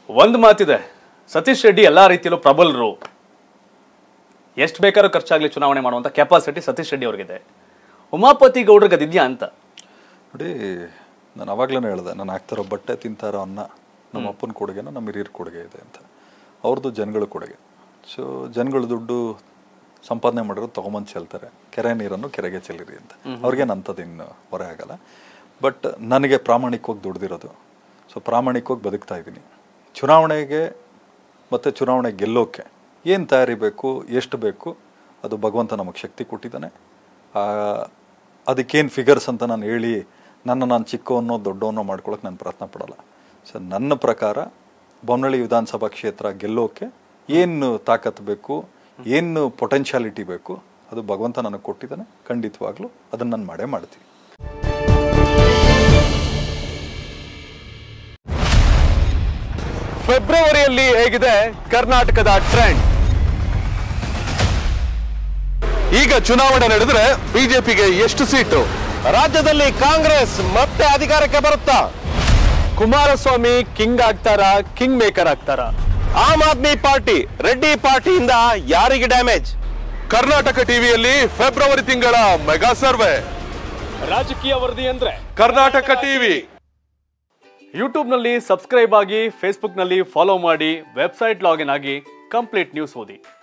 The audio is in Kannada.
ಒಂದು ಮಾತಿದೆ, ಸತೀಶ್ ರೆಡ್ಡಿ ಎಲ್ಲಾ ರೀತಿಯಲ್ಲೂ ಪ್ರಬಲರು, ಎಷ್ಟು ಬೇಕಾದ್ರೂ ಖರ್ಚಾಗ್ಲಿ ಚುನಾವಣೆ ಮಾಡುವಂತ ಕೆಪಾಸಿಟಿ ಸತೀಶ್ ರೆಡ್ಡಿ ಅವ್ರಿಗಿದೆ. ಉಮಾಪತಿ ಗೌಡ್ರಿಗೆ ಅದಿದ್ಯಾ ಅಂತ ನೋಡಿ. ನಾನು ಅವಾಗ್ಲೇ ಹೇಳಿದೆ, ನಾನು ಹಾಕ್ತಾರೋ ಬಟ್ಟೆ ತಿಂತಾರೋ ಅನ್ನ ನಮ್ಮ ಅಪ್ಪನ ಕೊಡುಗೆನ ನಮ್ಮ ಹಿರಿಯರ ಕೊಡುಗೆ ಇದೆ ಅಂತ. ಅವ್ರದ್ದು ಜನಗಳ ಕೊಡುಗೆ. ಸೊ ಜನಗಳ ದುಡ್ಡು ಸಂಪಾದನೆ ಮಾಡಿರೋದು ತೊಗೊಂಬಂದು ಚೆಲ್ತಾರೆ. ಕೆರೆ ನೀರನ್ನು ಕೆರೆಗೆ ಚೆಲ್ಲಿರಿ ಅಂತ. ಅವ್ರಿಗೇನು ಅಂಥದ್ದು ಇನ್ನು ಹೊರೆ ಆಗಲ್ಲ. ಬಟ್ ನನಗೆ ಪ್ರಾಮಾಣಿಕವಾಗಿ ದುಡ್ದಿರೋದು. ಸೊ ಪ್ರಾಮಾಣಿಕವಾಗಿ ಬದುಕ್ತಾ ಇದ್ದೀನಿ. ಚುನಾವಣೆಗೆ ಮತ್ತು ಚುನಾವಣೆ ಗೆಲ್ಲೋಕ್ಕೆ ಏನು ತಯಾರಿ ಬೇಕು, ಎಷ್ಟು ಬೇಕು, ಅದು ಭಗವಂತ ನಮಗೆ ಶಕ್ತಿ ಕೊಟ್ಟಿದ್ದಾನೆ. ಅದಕ್ಕೇನು ಫಿಗರ್ಸ್ ಅಂತ ನಾನು ಹೇಳಿ ನಾನು ಚಿಕ್ಕವನ್ನೋ ದೊಡ್ಡವನ್ನೋ ಮಾಡ್ಕೊಳಕ್ಕೆ ನಾನು ಪ್ರಯತ್ನ ಪಡಲ್ಲ. ಸೊ ನನ್ನ ಪ್ರಕಾರ ಬೊಮ್ಮನಹಳ್ಳಿ ವಿಧಾನಸಭಾ ಕ್ಷೇತ್ರ ಗೆಲ್ಲೋಕ್ಕೆ ಏನು ತಾಕತ್ತು ಬೇಕು, ಏನು ಪೊಟೆನ್ಷಿಯಾಲಿಟಿ ಬೇಕು, ಅದು ಭಗವಂತ ನನಗೆ ಕೊಟ್ಟಿದ್ದಾನೆ. ಖಂಡಿತವಾಗ್ಲೂ ಅದನ್ನು ನಾನು ಮಾಡೇ ಮಾಡ್ತೀನಿ. ಫೆಬ್ರವರಿಯಲ್ಲಿ ಹೇಗಿದೆ ಕರ್ನಾಟಕದ ಟ್ರೆಂಡ್? ಈಗ ಚುನಾವಣೆ ನಡೆದ್ರೆ ಬಿಜೆಪಿಗೆ ಎಷ್ಟು ಸೀಟು? ರಾಜ್ಯದಲ್ಲಿ ಕಾಂಗ್ರೆಸ್ ಮತ್ತೆ ಅಧಿಕಾರಕ್ಕೆ ಬರುತ್ತಾ? ಕುಮಾರಸ್ವಾಮಿ ಕಿಂಗ್ ಆಗ್ತಾರ, ಕಿಂಗ್ ಮೇಕರ್ ಆಗ್ತಾರ? ಆಮ್ ಆದ್ಮಿ ಪಾರ್ಟಿ ರೆಡ್ಡಿ ಪಾರ್ಟಿಯಿಂದ ಯಾರಿಗೆ ಡ್ಯಾಮೇಜ್? ಕರ್ನಾಟಕ ಟಿವಿಯಲ್ಲಿ ಫೆಬ್ರವರಿ ತಿಂಗಳ ಮೆಗಾ ಸರ್ವೆ. ರಾಜಕೀಯ ವರದಿ ಅಂದ್ರೆ ಕರ್ನಾಟಕ ಟಿವಿ. ಯೂಟ್ಯೂಬ್ನಲ್ಲಿ ಸಬ್ಸ್ಕ್ರೈಬ್ ಆಗಿ, ಫೇಸ್ಬುಕ್ನಲ್ಲಿ ಫಾಲೋ ಮಾಡಿ, ವೆಬ್ಸೈಟ್ ಲಾಗಿನ್ ಆಗಿ ಕಂಪ್ಲೀಟ್ ನ್ಯೂಸ್ ಓದಿ.